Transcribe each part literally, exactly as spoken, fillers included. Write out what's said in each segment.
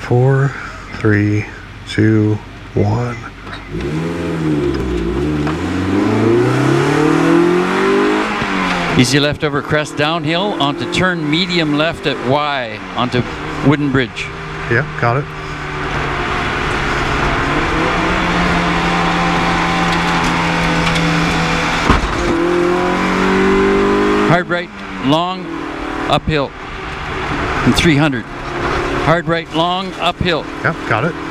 Four, three, two, one. Easy left over crest downhill onto turn medium left at Y onto wooden bridge. Yeah, got it. Hard right, long, uphill, and three hundred. Hard right, long, uphill. Yep, got it.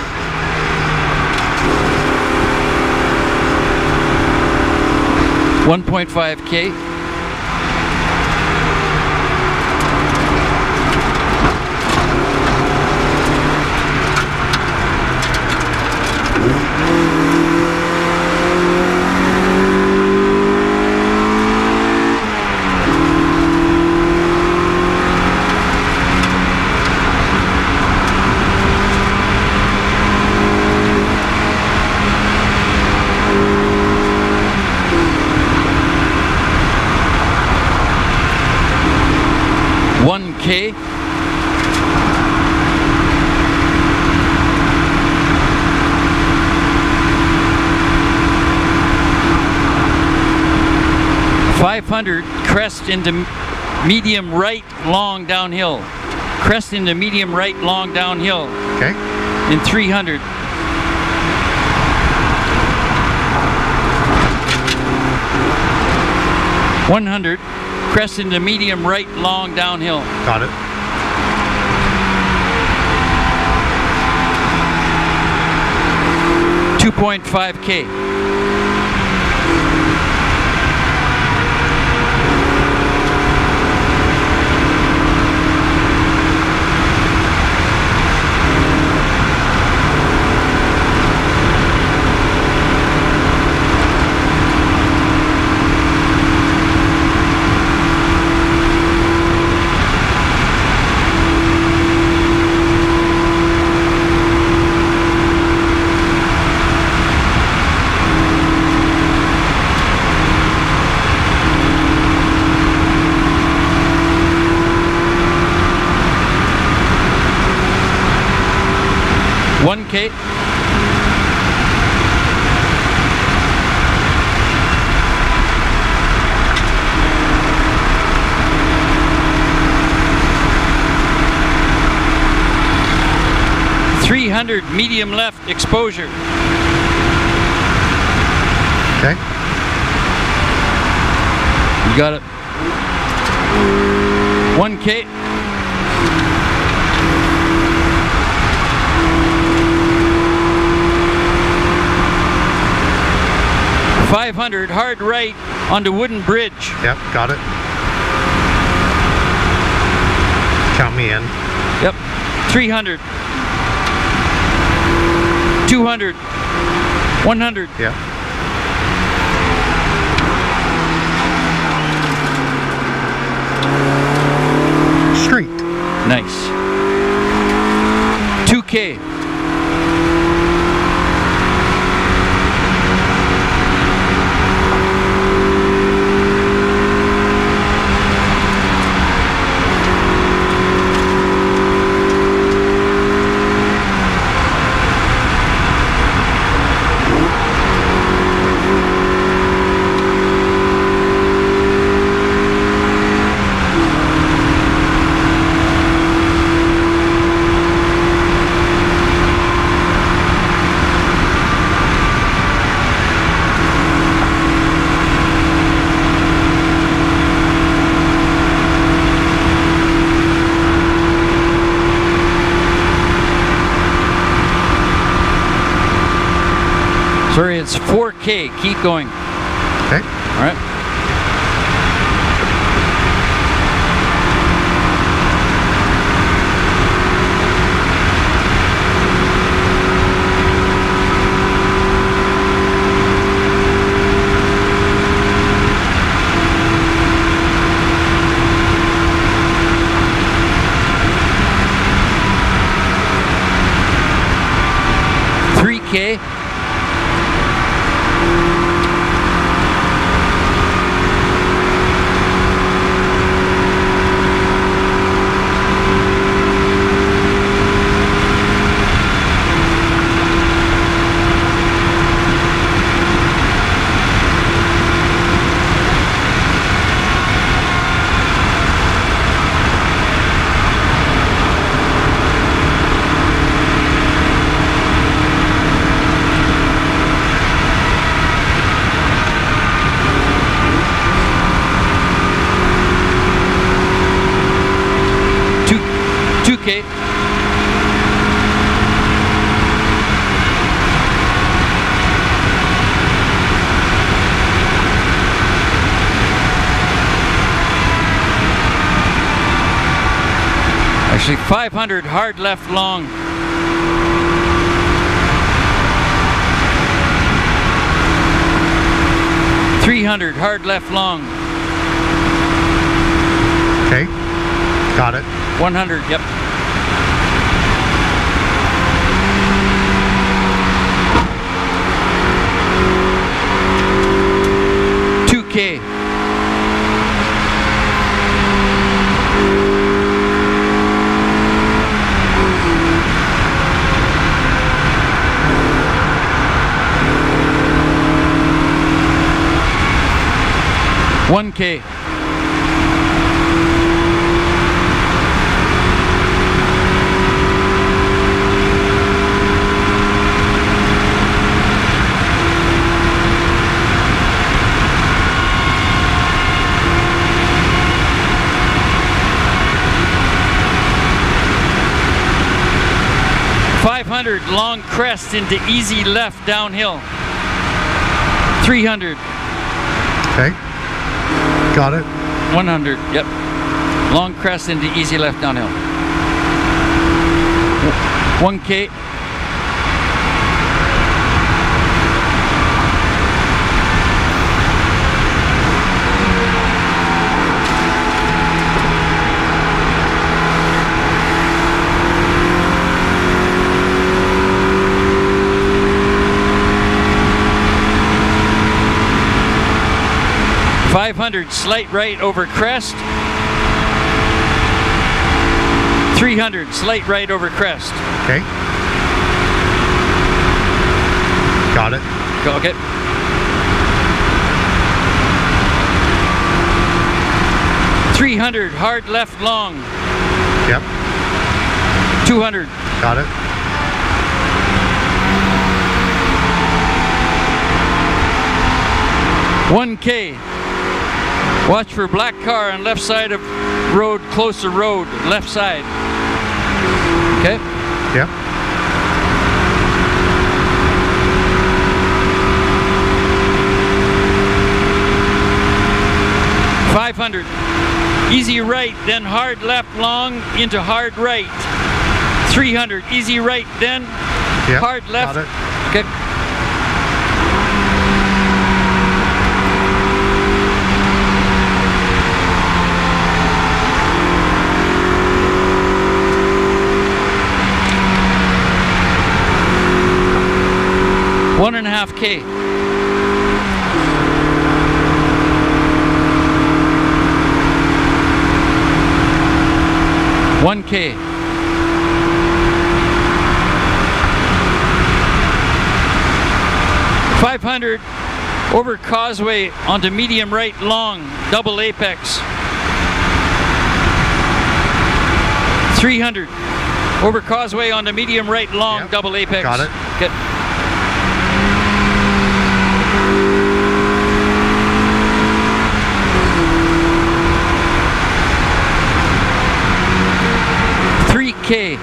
one point five K. one K. five hundred, crest into medium right, long downhill. Crest into medium right, long downhill. Okay. In three hundred. one hundred. Crest into medium right, long downhill. Got it. two point five K. one K. three hundred medium left exposure. Okay. You got it. one K. five hundred, hard right onto wooden bridge. Yep, got it. Count me in. Yep. three hundred. two hundred. one hundred. Yeah. Street. Nice. two K. Sorry, it's four K. Keep going. Okay. All right. three K. Actually, five hundred hard left long. three hundred hard left long. Okay, got it. one hundred, yep. two K. one K. five hundred long crest into easy left downhill. three hundred. Okay. Got it. one hundred, yep. Long crest into easy left downhill. one K. five hundred slight right over crest. three hundred slight right over crest. Okay. Got it. Go, okay. three hundred hard left long. Yep. two hundred. Got it. one K. Watch for black car on left side of road, close to road, left side. Okay? Yep. five hundred. Easy right, then hard left long into hard right. three hundred. Easy right, then Yep. hard left. Got it. Okay. One and a half K. One K. Five hundred over causeway onto medium right long, double apex. Three hundred over causeway onto medium right long, Yep. double apex. Got it. Good. three K.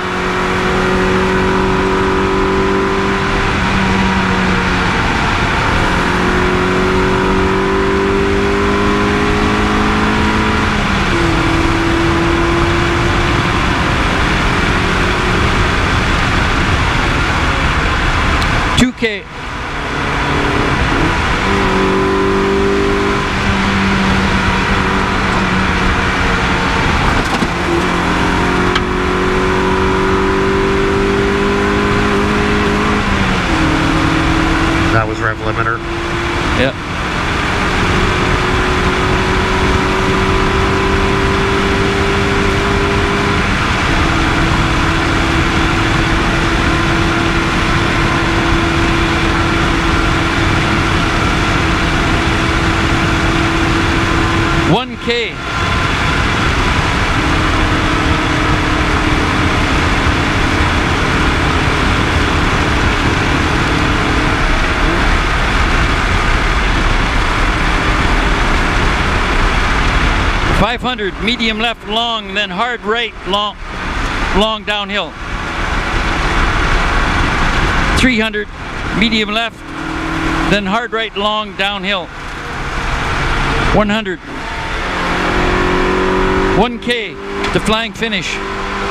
two K. That was rev limiter. Yeah. one K. five hundred medium left long, then hard right long, long downhill. three hundred medium left, then hard right long downhill. one hundred. one K to flying finish.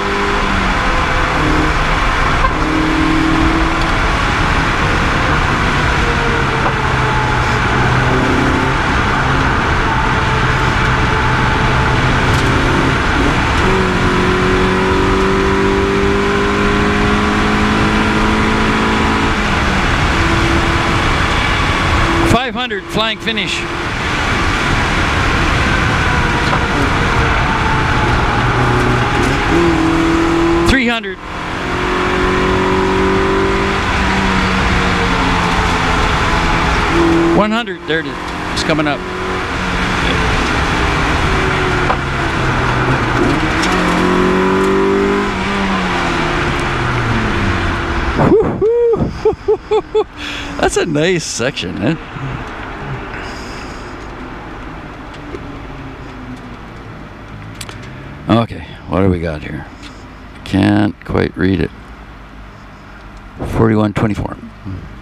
hundred, flying finish. three hundred. one hundred, there it is. It's coming up. That's a nice section, eh? Okay, what do we got here? Can't quite read it. forty-one twenty-four.